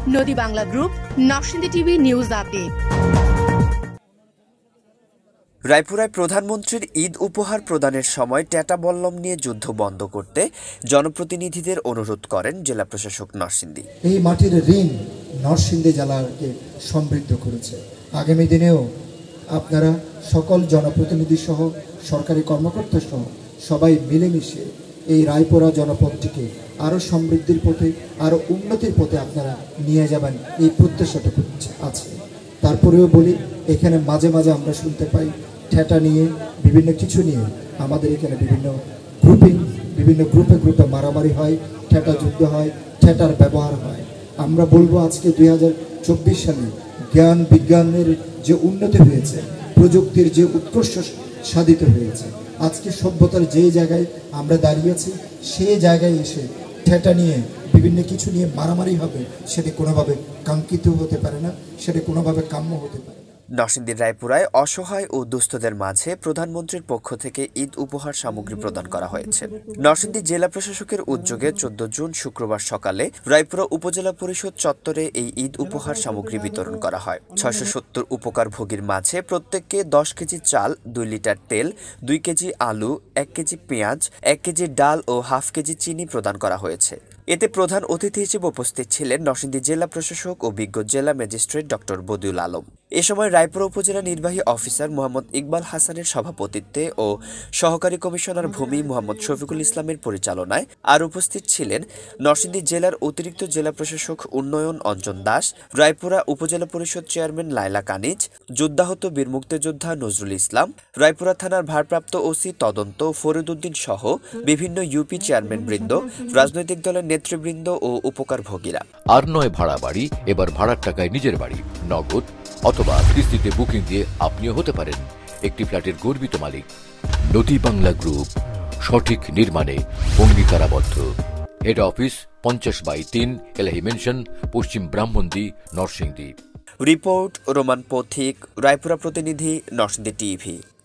নদী Bangla group, Narsingdi TV news update. রায়পুরায় প্রধানমন্ত্রীর ঈদ উপহার প্রদানের সময় ট্যাটা বল্লম নিয়ে যুদ্ধ বন্ধ করতে জনপ্রতিনিধিদের অনুরোধ করেন জেলা প্রশাসক নরসিংদী। এই মাটির ঋণ নরসিংদী জেলাকে সমৃদ্ধ করেছে। আগামী দিনেও আপনারা সকল জনপ্রতিনিধি সহ সরকারি কর্মকর্তা সহ সবাই মিলেমিশে এই রায়পুরা জনপদটিকে আরও সমৃদ্ধির পথে, আরও উন্নতির পথে আপনারা নিয়ে যাবেন, এই প্রত্যাশাটুকু আছে। তারপরেও বলি, এখানে মাঝে মাঝে আমরা শুনতে পাই ঠেটা নিয়ে, বিভিন্ন কিছু নিয়ে আমাদের এখানে বিভিন্ন গ্রুপে মারামারি হয়, ঠেটা যুদ্ধ হয়, ঠেটার ব্যবহার হয়। আমরা বলবো আজকে 2024 সালে জ্ঞান বিজ্ঞানের যে উন্নতি হয়েছে, প্রযুক্তির যে উৎকর্ষ সাধিত হয়েছে, আজকে সভ্যতার যে জায়গায় আমরা দাঁড়িয়েছি সেই জায়গায় এসে ঠেটা নিয়ে বিভিন্ন কিছু নিয়ে মারামারি হবে, সেটা কোনোভাবে কাঙ্ক্ষিত হতে পারে না, সেটা কোনোভাবে কাম্য হতে পারে না। নরসিংদীর রায়পুরায় অসহায় ও দুস্থদের মাঝে প্রধানমন্ত্রীর পক্ষ থেকে ঈদ উপহার সামগ্রী প্রদান করা হয়েছে। নরসিংদী জেলা প্রশাসকের উদ্যোগে 14 জুন শুক্রবার সকালে রায়পুরা উপজেলা পরিষদ চত্বরে এই ঈদ উপহার সামগ্রী বিতরণ করা হয়। 670 উপকারভোগীর মাঝে প্রত্যেককে 10 কেজি চাল, 2 লিটার তেল, 2 কেজি আলু, 1 কেজি পেঁয়াজ, 1 কেজি ডাল ও হাফ কেজি চিনি প্রদান করা হয়েছে। এতে প্রধান অতিথি হিসেবে উপস্থিত ছিলেন নরসিংদী জেলা প্রশাসক ও বিজ্ঞ জেলা ম্যাজিস্ট্রেট ডক্টর বদিউল আলম। এ সময় রায়পুরা উপজেলা নির্বাহী অফিসার মোহাম্মদ ইকবাল হাসানের সভাপতিত্বে ও সহকারী কমিশনার ভূমি মোহাম্মদ শফিকুল ইসলামের পরিচালনায় আর উপস্থিত ছিলেন নরসিংদী জেলার অতিরিক্ত জেলা প্রশাসক উন্নয়ন অঞ্জন দাস, রায়পুরা উপজেলা পরিষদ চেয়ারম্যান লায়লা কানিজ, যুদ্ধাহত বীর মুক্তিযোদ্ধা নজরুল ইসলাম, রায়পুরা থানার ভারপ্রাপ্ত ওসি তদন্ত ফরিদ উদ্দিন সহ বিভিন্ন ইউপি চেয়ারম্যান বৃন্দ, রাজনৈতিক দলের নেতৃবৃন্দ ও উপকারভোগীরা। আর নয় ভাড়া বাড়ি, এবার ভাড়ার টাকায় নিজের বাড়ি, নগদ অথবা কিস্তিতে বুকিং দিয়ে আপনিও হতে পারেন একটি ফ্ল্যাটের গর্বিত মালিক। নদী বাংলা গ্রুপ, সঠিক নির্মাণে অঙ্গীকারাবদ্ধ। হেড অফিস 50/3 এলাহি মেনশন, পশ্চিম ব্রাহ্মণদী, নরসিংদী। রিপোর্ট রোমান পথিক, রায়পুরা প্রতিনিধি, নরসিংদী টিভি।